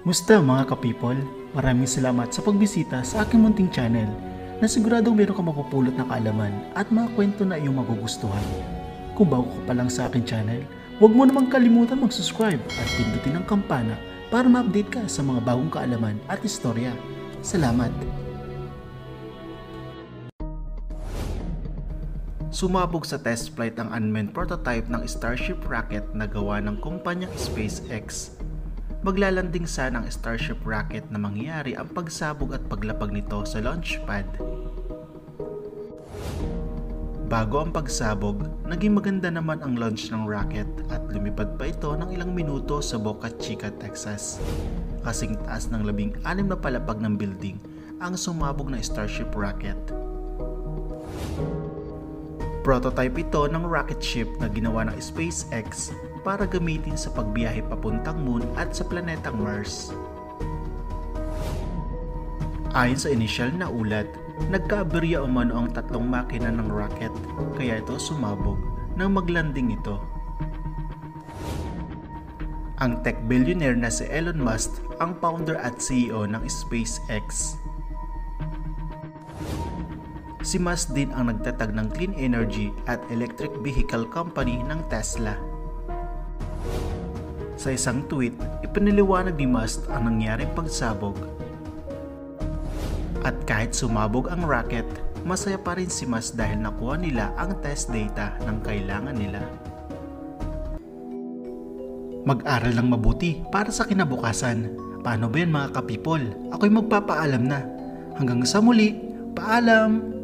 Musta mga ka-people? Maraming salamat sa pagbisita sa aking munting channel na siguradong meron ka mapupulot na kaalaman at mga kwento na iyong magugustuhan. Kung bago ka pa lang sa aking channel, huwag mo namang kalimutan mag-subscribe at pindutin ang kampana para ma-update ka sa mga bagong kaalaman at istorya. Salamat! Sumabog sa test flight ang unmanned prototype ng Starship rocket na gawa ng kumpanyang SpaceX. Maglalanding sana ang Starship rocket na mangyayari ang pagsabog at paglapag nito sa launch pad. Bago ang pagsabog, naging maganda naman ang launch ng rocket at lumipad pa ito ng ilang minuto sa Boca Chica, Texas. Kasing taas ng 16 na palapag ng building ang sumabog na Starship rocket. Prototype ito ng rocket ship na ginawa ng SpaceX para gamitin sa pagbiyahe papuntang Moon at sa planetang Mars. Ayon sa inisyal na ulat, nagkaaberya umano ang tatlong makina ng rocket kaya ito sumabog nang maglanding ito. Ang tech billionaire na si Elon Musk ang founder at CEO ng SpaceX. Si Musk din ang nagtatag ng clean energy at electric vehicle company ng Tesla. Sa isang tweet, ipinaliwanag ni Musk ang nangyaring pagsabog. At kahit sumabog ang rocket, masaya pa rin si Musk dahil nakuha nila ang test data ng kailangan nila. Mag-aral ng mabuti para sa kinabukasan. Paano ba yan mga ka-people? Ako'y magpapaalam na. Hanggang sa muli, paalam!